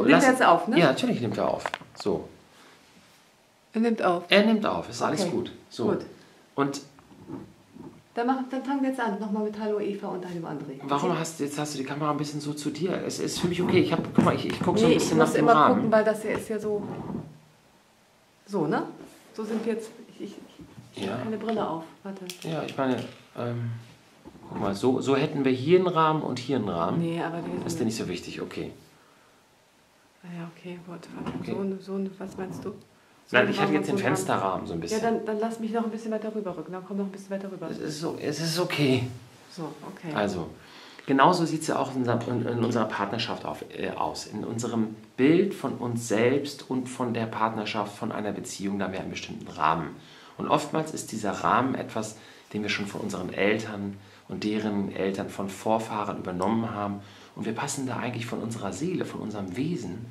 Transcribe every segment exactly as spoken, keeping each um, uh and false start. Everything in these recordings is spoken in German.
nimmt lass, er jetzt auf, ne? Ja, natürlich nimmt er auf. So. Er nimmt auf. Er nimmt auf, ist alles Okay. gut. So. Gut. Und Dann, mach, dann fangen wir jetzt an, nochmal mit Hallo Eva und einem André. warum Okay? hast du jetzt hast du die Kamera ein bisschen so zu dir? Es ist für mich okay. Ich habe, guck mal, ich, ich gucke so ein Nee, bisschen ich nach muss dem immer Rahmen. gucken, weil das hier ist ja so... So, ne? So sind wir jetzt... Ich, ich, ich Ja. habe keine Brille auf. Warte. Ja, ich meine, ähm, guck mal, so, so hätten wir hier einen Rahmen und hier einen Rahmen. Nee, aber... Die Ist dir nicht so wichtig, okay. Ja, okay, warte, warte. Okay. So, ein- so, ein- was meinst du? So Nein, ein ich hatte Rahmen jetzt den und so ein Rahmen. Fensterrahmen so ein Ja, bisschen. dann, dann lass mich noch ein bisschen weiter rüber rücken. Dann komm noch ein bisschen weiter rüber. Es ist, so, es ist okay. So, okay. Also, genauso sieht es ja auch in unserer, in, in unserer Partnerschaft auf, äh, aus. In unserem Bild von uns selbst und von der Partnerschaft, von einer Beziehung, da haben wir einen bestimmten Rahmen. Und oftmals ist dieser Rahmen etwas, den wir schon von unseren Eltern und deren Eltern von Vorfahren übernommen haben. Und wir passen da eigentlich von unserer Seele, von unserem Wesen,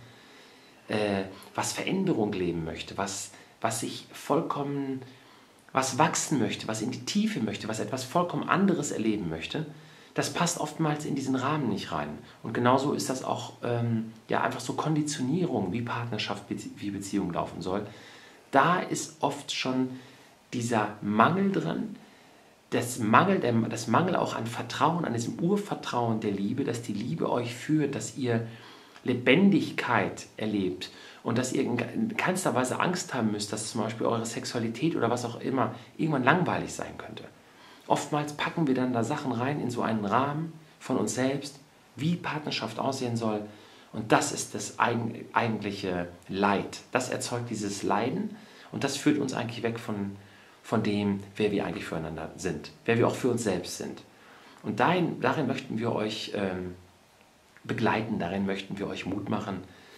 äh, was Veränderung leben möchte, was, was sich vollkommen, was wachsen möchte, was in die Tiefe möchte, was etwas vollkommen anderes erleben möchte, das passt oftmals in diesen Rahmen nicht rein. Und genauso ist das auch ähm, ja, einfach so Konditionierung, wie Partnerschaft, wie Beziehung laufen soll. Da ist oft schon dieser Mangel drin, das Mangel, der, das Mangel auch an Vertrauen, an diesem Urvertrauen der Liebe, dass die Liebe euch führt, dass ihr Lebendigkeit erlebt und dass ihr in keinster Weise Angst haben müsst, dass zum Beispiel eure Sexualität oder was auch immer irgendwann langweilig sein könnte. Oftmals packen wir dann da Sachen rein in so einen Rahmen von uns selbst, wie Partnerschaft aussehen soll. Und das ist das eigentliche Leid. Das erzeugt dieses Leiden und das führt uns eigentlich weg von, von dem, wer wir eigentlich füreinander sind, wer wir auch für uns selbst sind. Und darin, darin möchten wir euch ähm, begleiten, darin möchten wir euch Mut machen,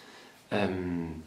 ähm,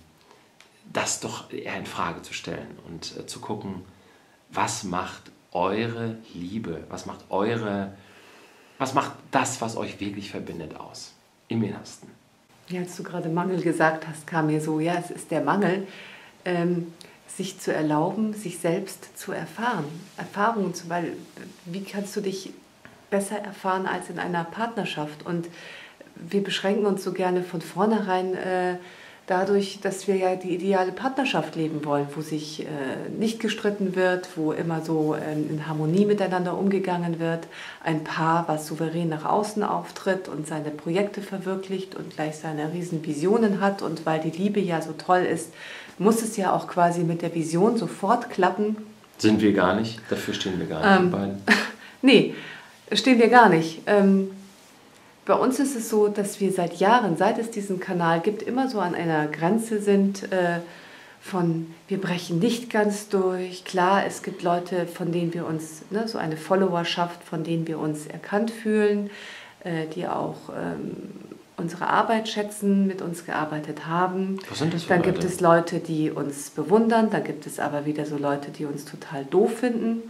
das doch eher in Frage zu stellen und äh, zu gucken, was macht eure Liebe, was macht eure, was macht das, was euch wirklich verbindet, aus, im Innersten. Ja, als du gerade Mangel gesagt hast, kam mir so, ja, es ist der Mangel, ähm, sich zu erlauben, sich selbst zu erfahren. Erfahrungen zum Beispiel, wie kannst du dich besser erfahren als in einer Partnerschaft? Und wir beschränken uns so gerne von vornherein äh, dadurch, dass wir ja die ideale Partnerschaft leben wollen, wo sich äh, nicht gestritten wird, wo immer so äh, in Harmonie miteinander umgegangen wird. Ein Paar, was souverän nach außen auftritt und seine Projekte verwirklicht und gleich seine riesen Visionen hat. Und weil die Liebe ja so toll ist, muss es ja auch quasi mit der Vision sofort klappen. Sind wir gar nicht, dafür stehen wir gar nicht, Ähm, die beiden. Nee, stehen wir gar nicht. Ähm, Bei uns ist es so, dass wir seit Jahren, seit es diesen Kanal gibt, immer so an einer Grenze sind äh, von, wir brechen nicht ganz durch. Klar, es gibt Leute, von denen wir uns, ne, so eine Followerschaft, von denen wir uns erkannt fühlen, äh, die auch ähm, unsere Arbeit schätzen, mit uns gearbeitet haben. Was sind das für Dann Leute? gibt es Leute, die uns bewundern, dann gibt es aber wieder so Leute, die uns total doof finden.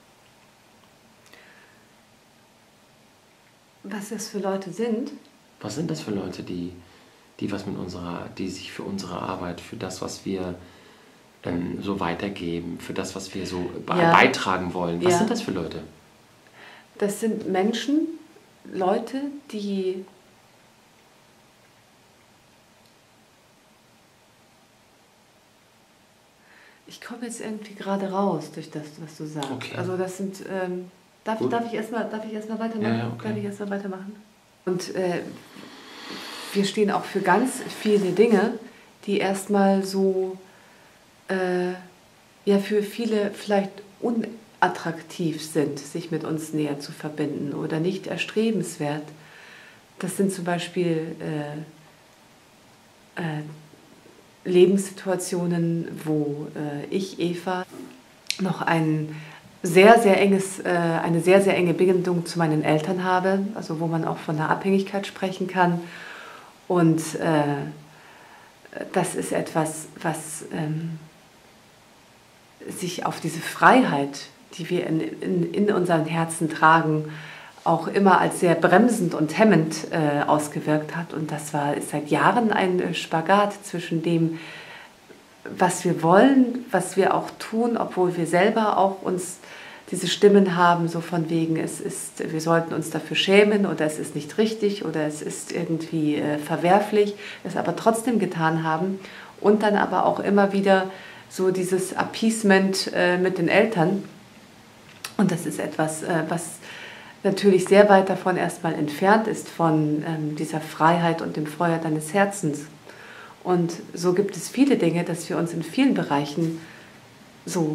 Was das für Leute sind? Was sind das für Leute, die, die was mit unserer, die sich für unsere Arbeit, für das, was wir ähm, so weitergeben, für das, was wir so be Ja. beitragen wollen? Was Ja. sind das für Leute? Das sind Menschen, Leute, die ich komme jetzt irgendwie gerade raus durch das, was du sagst. Okay. Also das sind ähm, darf, Gut. darf ich erstmal darf ich erstmal weitermachen? Ja, ja, okay. Darf ich erstmal weitermachen? Und äh, wir stehen auch für ganz viele Dinge, die erstmal so äh, ja für viele vielleicht unattraktiv sind, sich mit uns näher zu verbinden oder nicht erstrebenswert. Das sind zum Beispiel äh, äh, Lebenssituationen, wo äh, ich, Eva, noch ein sehr, sehr enges, äh, eine sehr, sehr enge Bindung zu meinen Eltern habe, also wo man auch von einer Abhängigkeit sprechen kann. Und äh, das ist etwas, was ähm, sich auf diese Freiheit, die wir in, in, in unseren Herzen tragen, auch immer als sehr bremsend und hemmend äh, ausgewirkt hat. Und das war ist seit Jahren ein Spagat zwischen dem, was wir wollen, was wir auch tun, obwohl wir selber auch uns diese Stimmen haben, so von wegen, es ist, wir sollten uns dafür schämen oder es ist nicht richtig oder es ist irgendwie äh, verwerflich, es aber trotzdem getan haben und dann aber auch immer wieder so dieses Appeasement äh, mit den Eltern. Und das ist etwas, äh, was natürlich sehr weit davon erstmal entfernt ist, von ähm, dieser Freiheit und dem Feuer deines Herzens. Und so gibt es viele Dinge, dass wir uns in vielen Bereichen so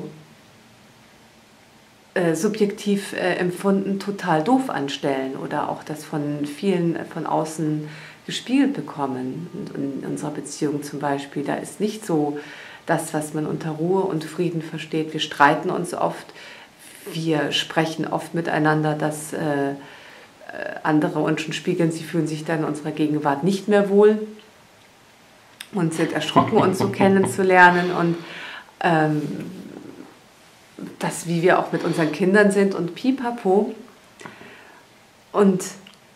äh, subjektiv äh, empfunden total doof anstellen oder auch das von vielen äh, von außen gespiegelt bekommen. In, in unserer Beziehung zum Beispiel, da ist nicht so das, was man unter Ruhe und Frieden versteht. Wir streiten uns oft, wir sprechen oft miteinander, dass äh, andere uns schon spiegeln, sie fühlen sich dann in unserer Gegenwart nicht mehr wohl und sind erschrocken, uns so kennenzulernen und ähm, das, wie wir auch mit unseren Kindern sind und pipapo. Und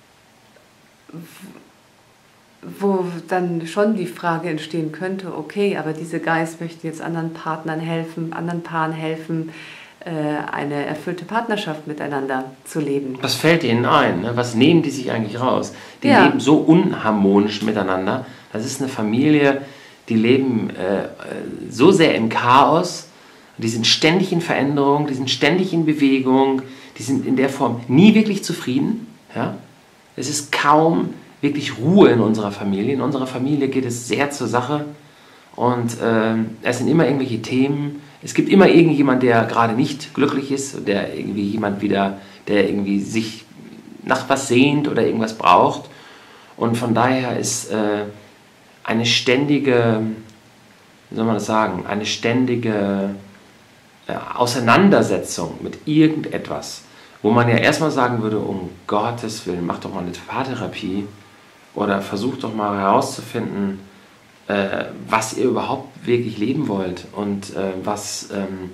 wo dann schon die Frage entstehen könnte, okay, aber diese Geist möchten jetzt anderen Partnern helfen, anderen Paaren helfen, eine erfüllte Partnerschaft miteinander zu leben. Was fällt ihnen ein? Ne? Was nehmen die sich eigentlich raus? Die ja. leben so unharmonisch miteinander. Das ist eine Familie, die leben äh, so sehr im Chaos, die sind ständig in Veränderung, die sind ständig in Bewegung, die sind in der Form nie wirklich zufrieden. Ja? Es ist kaum wirklich Ruhe in unserer Familie. In unserer Familie geht es sehr zur Sache und äh, es sind immer irgendwelche Themen. Es gibt immer irgendjemand, der gerade nicht glücklich ist, der irgendwie jemand wieder, der irgendwie sich nach was sehnt oder irgendwas braucht. Und von daher ist äh, eine ständige, wie soll man das sagen, eine ständige äh, Auseinandersetzung mit irgendetwas, wo man ja erstmal sagen würde, um Gottes Willen, mach doch mal eine Paartherapie oder versucht doch mal herauszufinden, äh, was ihr überhaupt wirklich leben wollt und äh, was, ähm,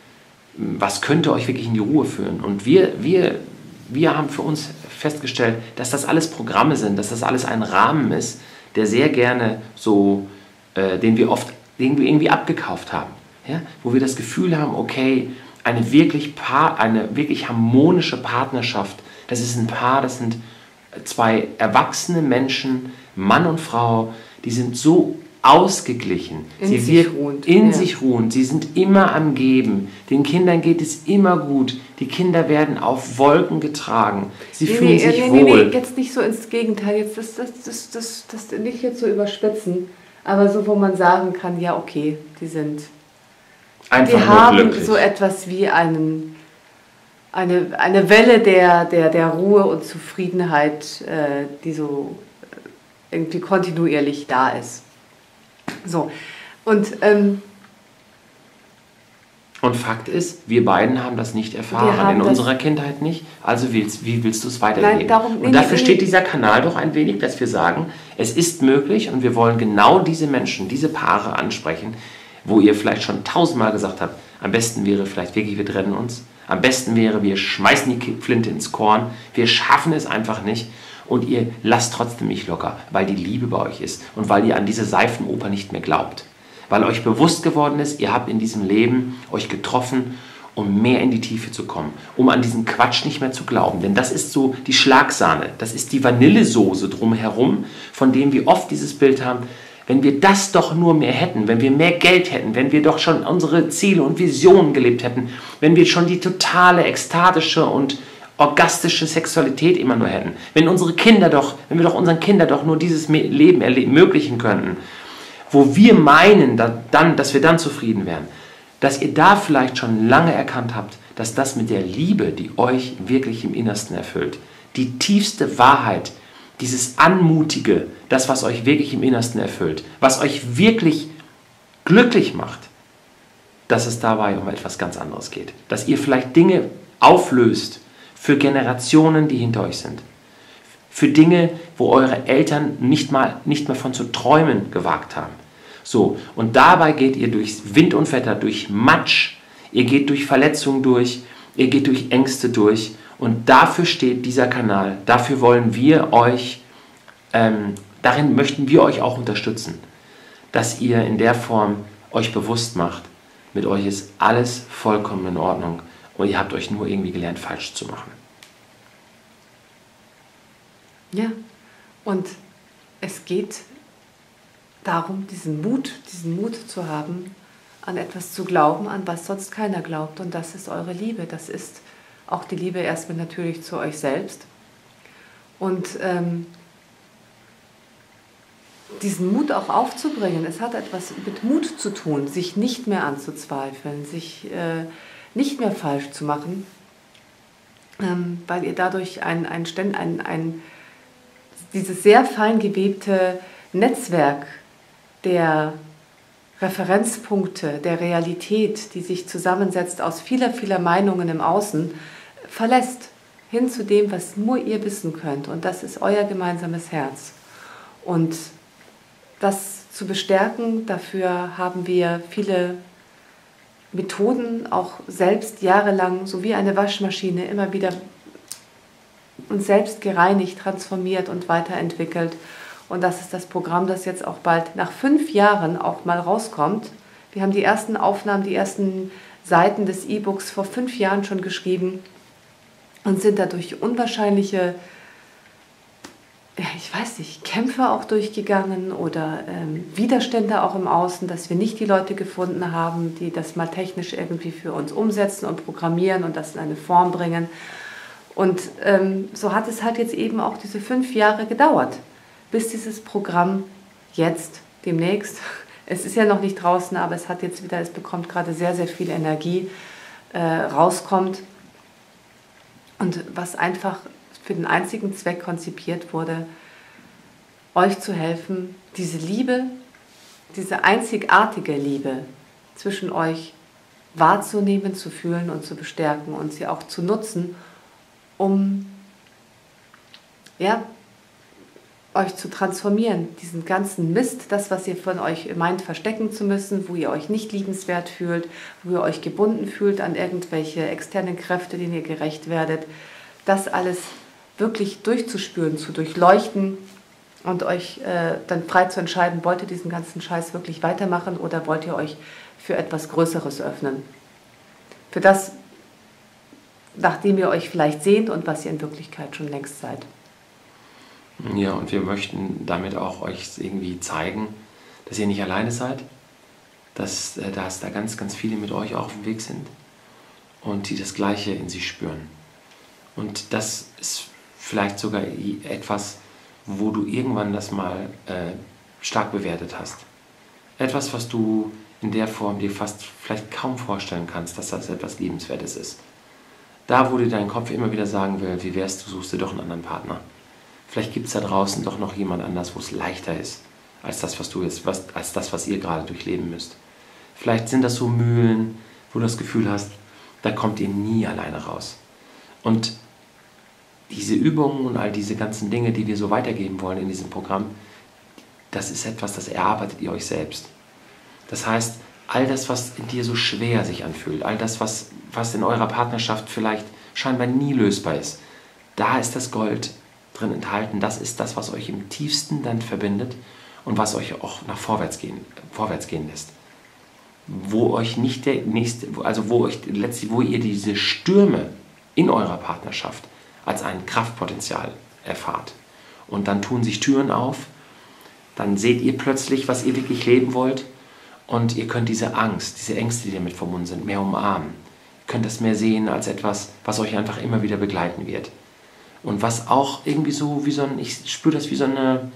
was könnte euch wirklich in die Ruhe führen. Und wir, wir, wir haben für uns festgestellt, dass das alles Programme sind, dass das alles ein Rahmen ist, der sehr gerne so, äh, den wir oft den wir irgendwie abgekauft haben. Ja? Wo wir das Gefühl haben, okay, eine wirklich, Paar, eine wirklich harmonische Partnerschaft, das ist ein Paar, das sind zwei erwachsene Menschen, Mann und Frau, die sind so ausgeglichen, in sie sich ruhend. in ja. sich ruhend, sie sind immer am Geben, den Kindern geht es immer gut, die Kinder werden auf Wolken getragen, sie nee, fühlen nee, sich nee, wohl. Nee, nee, jetzt nicht so ins Gegenteil, jetzt das, das, das, das, das nicht jetzt so überspitzen, aber so, wo man sagen kann, ja okay, die sind, Einfach die nur haben glücklich. so etwas wie einen, eine, eine Welle der, der, der Ruhe und Zufriedenheit, äh, die so irgendwie kontinuierlich da ist. So, und, ähm, und Fakt ist, wir beiden haben das nicht erfahren, in unserer Kindheit nicht, also willst, wie willst du es weitergeben? Nein, darum, nee, und dafür nee, steht nee. dieser Kanal doch ein wenig, dass wir sagen, es ist möglich und wir wollen genau diese Menschen, diese Paare ansprechen, wo ihr vielleicht schon tausendmal gesagt habt, am besten wäre vielleicht wirklich, wir trennen uns, am besten wäre, wir schmeißen die Flinte ins Korn, wir schaffen es einfach nicht. Und ihr lasst trotzdem nicht locker, weil die Liebe bei euch ist und weil ihr an diese Seifenoper nicht mehr glaubt. Weil euch bewusst geworden ist, ihr habt in diesem Leben euch getroffen, um mehr in die Tiefe zu kommen, um an diesen Quatsch nicht mehr zu glauben. Denn das ist so die Schlagsahne, das ist die Vanillesoße drumherum, von dem wir oft dieses Bild haben, wenn wir das doch nur mehr hätten, wenn wir mehr Geld hätten, wenn wir doch schon unsere Ziele und Visionen gelebt hätten, wenn wir schon die totale, ekstatische und orgastische Sexualität immer nur hätten. Wenn unsere Kinder doch, wenn wir doch unseren Kindern doch nur dieses Leben ermöglichen könnten, wo wir meinen, dass, dann, dass wir dann zufrieden wären, dass ihr da vielleicht schon lange erkannt habt, dass das mit der Liebe, die euch wirklich im Innersten erfüllt, die tiefste Wahrheit, dieses Anmutige, das, was euch wirklich im Innersten erfüllt, was euch wirklich glücklich macht, dass es dabei um etwas ganz anderes geht. Dass ihr vielleicht Dinge auflöst, für Generationen, die hinter euch sind. Für Dinge, wo eure Eltern nicht mal nicht mehr von zu träumen gewagt haben. So, und dabei geht ihr durch Wind und Wetter, durch Matsch, ihr geht durch Verletzungen durch, ihr geht durch Ängste durch. Und dafür steht dieser Kanal. Dafür wollen wir euch, ähm, darin möchten wir euch auch unterstützen, dass ihr in der Form euch bewusst macht, mit euch ist alles vollkommen in Ordnung. Und ihr habt euch nur irgendwie gelernt, falsch zu machen. Ja, und es geht darum, diesen Mut, diesen Mut zu haben, an etwas zu glauben, an was sonst keiner glaubt. Und das ist eure Liebe. Das ist auch die Liebe erstmal natürlich zu euch selbst. Und ähm, diesen Mut auch aufzubringen, es hat etwas mit Mut zu tun, sich nicht mehr anzuzweifeln, sich äh, nicht mehr falsch zu machen, ähm, weil ihr dadurch ein, ein, ein, ein, dieses sehr fein gewebte Netzwerk der Referenzpunkte, der Realität, die sich zusammensetzt aus vieler, vieler Meinungen im Außen, verlässt hin zu dem, was nur ihr wissen könnt. Und das ist euer gemeinsames Herz. Und das zu bestärken, dafür haben wir viele Methoden, auch selbst jahrelang, so wie eine Waschmaschine, immer wieder uns selbst gereinigt, transformiert und weiterentwickelt. Und das ist das Programm, das jetzt auch bald nach fünf Jahren auch mal rauskommt. Wir haben die ersten Aufnahmen, die ersten Seiten des E-Books vor fünf Jahren schon geschrieben und sind dadurch unwahrscheinliche, ich weiß nicht, Kämpfe auch durchgegangen oder ähm, Widerstände auch im Außen, dass wir nicht die Leute gefunden haben, die das mal technisch irgendwie für uns umsetzen und programmieren und das in eine Form bringen. Und ähm, so hat es halt jetzt eben auch diese fünf Jahre gedauert, bis dieses Programm jetzt, demnächst, es ist ja noch nicht draußen, aber es hat jetzt wieder, es bekommt gerade sehr, sehr viel Energie, äh, rauskommt. Und was einfach für den einzigen Zweck konzipiert wurde, euch zu helfen, diese Liebe, diese einzigartige Liebe zwischen euch wahrzunehmen, zu fühlen und zu bestärken und sie auch zu nutzen, um ja, euch zu transformieren, diesen ganzen Mist, das, was ihr von euch meint, verstecken zu müssen, wo ihr euch nicht liebenswert fühlt, wo ihr euch gebunden fühlt an irgendwelche externen Kräfte, denen ihr gerecht werdet, das alles wirklich durchzuspüren, zu durchleuchten und euch äh, dann frei zu entscheiden, wollt ihr diesen ganzen Scheiß wirklich weitermachen oder wollt ihr euch für etwas Größeres öffnen. Für das, nachdem ihr euch vielleicht sehnt und was ihr in Wirklichkeit schon längst seid. Ja, und wir möchten damit auch euch irgendwie zeigen, dass ihr nicht alleine seid, dass, äh, dass da ganz, ganz viele mit euch auch auf dem Weg sind und die das Gleiche in sich spüren. Und das ist vielleicht sogar etwas, wo du irgendwann das mal äh, stark bewertet hast. Etwas, was du in der Form dir fast vielleicht kaum vorstellen kannst, dass das etwas Liebenswertes ist. Da, wo dir dein Kopf immer wieder sagen will, wie wärst du, suchst du doch einen anderen Partner. Vielleicht gibt es da draußen doch noch jemand anders, wo es leichter ist, als das, was du jetzt, was, als das, was ihr gerade durchleben müsst. Vielleicht sind das so Mühlen, wo du das Gefühl hast, da kommt ihr nie alleine raus. Und diese Übungen und all diese ganzen Dinge, die wir so weitergeben wollen in diesem Programm, das ist etwas, das erarbeitet ihr euch selbst. Das heißt, all das, was in dir so schwer sich anfühlt, all das, was, was in eurer Partnerschaft vielleicht scheinbar nie lösbar ist, da ist das Gold drin enthalten. Das ist das, was euch im tiefsten dann verbindet und was euch auch nach vorwärts gehen, vorwärts gehen lässt. Wo euch nicht der nächste, also wo euch letztlich, wo ihr diese Stürme in eurer Partnerschaft als ein Kraftpotenzial erfahrt. Und dann tun sich Türen auf, dann seht ihr plötzlich, was ihr wirklich leben wollt und ihr könnt diese Angst, diese Ängste, die damit verbunden sind, mehr umarmen. Ihr könnt das mehr sehen als etwas, was euch einfach immer wieder begleiten wird. Und was auch irgendwie so wie so ein, ich spüre das wie so eine,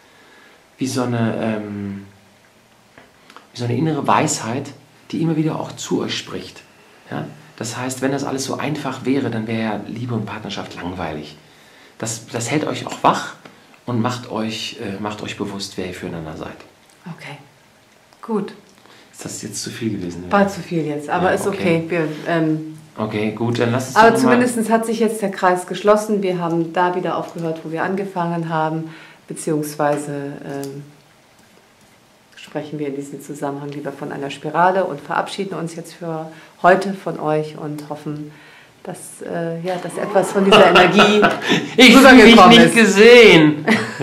wie so eine, ähm, wie so eine innere Weisheit, die immer wieder auch zu euch spricht. Ja? Das heißt, wenn das alles so einfach wäre, dann wäre ja Liebe und Partnerschaft langweilig. Das, das hält euch auch wach und macht euch, äh, macht euch bewusst, wer ihr füreinander seid. Okay, gut. Ist das jetzt zu viel gewesen? War zu viel jetzt, aber ja, ist okay. okay. Wir, ähm, okay, gut, dann lass es aber zumindest hat sich jetzt der Kreis geschlossen. Wir haben da wieder aufgehört, wo wir angefangen haben, beziehungsweise ähm, sprechen wir in diesem Zusammenhang lieber von einer Spirale und verabschieden uns jetzt für heute von euch und hoffen, dass, äh, ja, dass etwas von dieser Energie ich rübergekommen ist. Ich nicht gesehen.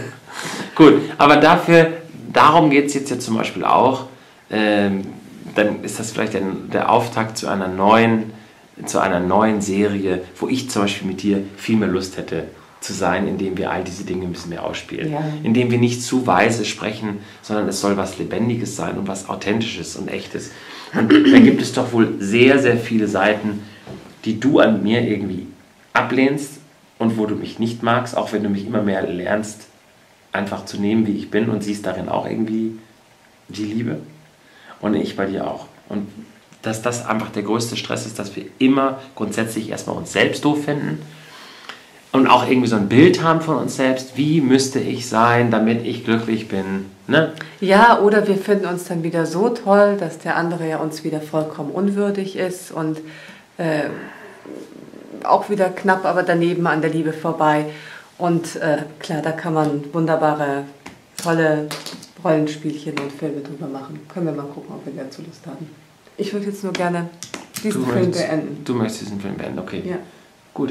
Gut, aber dafür, darum geht es jetzt ja zum Beispiel auch. Ähm, dann ist das vielleicht ein, der Auftakt zu einer neuen zu einer neuen Serie, wo ich zum Beispiel mit dir viel mehr Lust hätte zu sein, indem wir all diese Dinge ein bisschen mehr ausspielen. Ja. Indem wir nicht zu weise sprechen, sondern es soll was Lebendiges sein und was Authentisches und Echtes. Und da gibt es doch wohl sehr, sehr viele Seiten, die du an mir irgendwie ablehnst und wo du mich nicht magst, auch wenn du mich immer mehr lernst, einfach zu nehmen, wie ich bin, und siehst darin auch irgendwie die Liebe. Und ich bei dir auch. Und dass das einfach der größte Stress ist, dass wir immer grundsätzlich erstmal uns selbst doof finden und auch irgendwie so ein Bild haben von uns selbst, wie müsste ich sein, damit ich glücklich bin. Ne? Ja, oder wir finden uns dann wieder so toll, dass der andere ja uns wieder vollkommen unwürdig ist und äh, auch wieder knapp, aber daneben an der Liebe vorbei. Und äh, klar, da kann man wunderbare, tolle Rollenspielchen und Filme drüber machen. Können wir mal gucken, ob wir dazu Lust haben. Ich würde jetzt nur gerne diesen Du Film möchtest, beenden. Du möchtest diesen Film beenden, okay. Ja. Gut.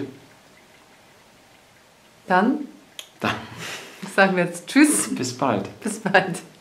Dann Dann sagen wir jetzt Tschüss. bis bald. Bis bald.